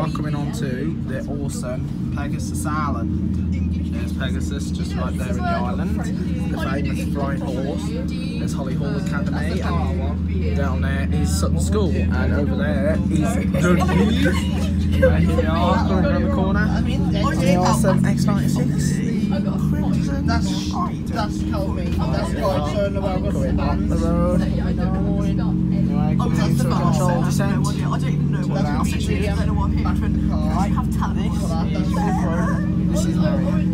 are coming on to the awesome Pegasus Island. There's Pegasus just right there in the island, the famous flying horse. There's Hollyhall Academy, and down there is Sutton School, and over there is Dudley. Right, here we are, coming around the corner on the awesome X96. That's told me. That's quite certain about what's Going up the road. Anyway, coming into a controlled descent. I don't even know what I'm actually. I don't know what I'm here. I have to tell this. This is Marion.